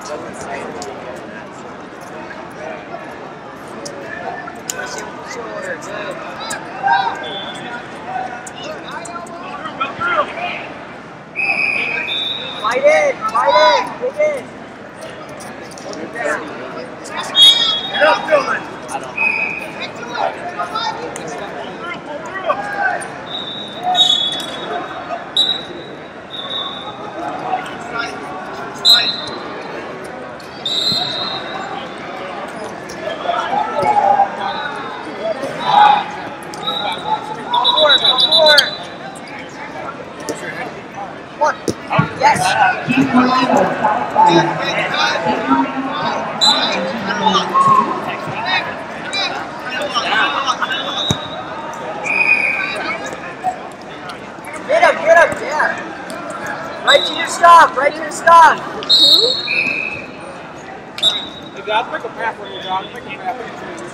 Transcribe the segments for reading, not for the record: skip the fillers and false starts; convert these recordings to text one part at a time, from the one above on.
Fight it! Dig in! Get up, Dylan! I don't know. One. Yes. Get him, yeah. Right to your stop. Hey, God, pick a path for you, John. Pick a path for you.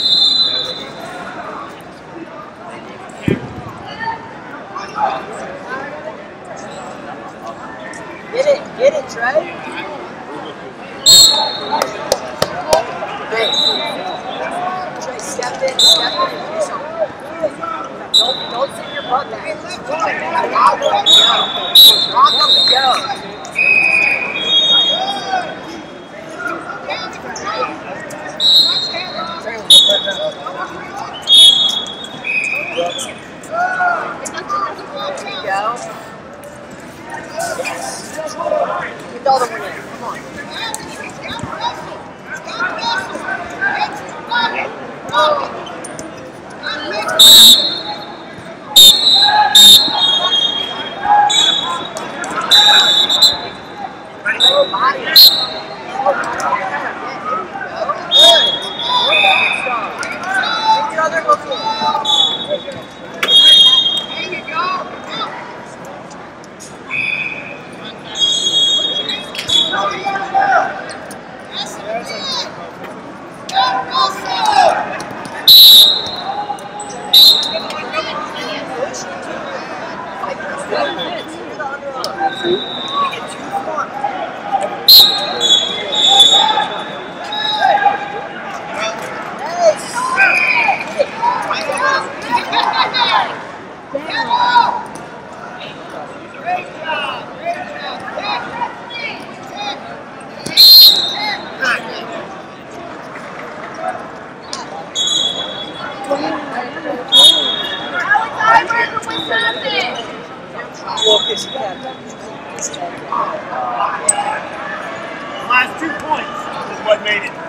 Get it, Trey. Hey. Trey, step in, do something. Don't sit your butt back. Rock up and go. There you go. Yes. Get the other one in. Come on. Oh, body. Good. Get your other hook in. There you go. Last 2 points is what made it.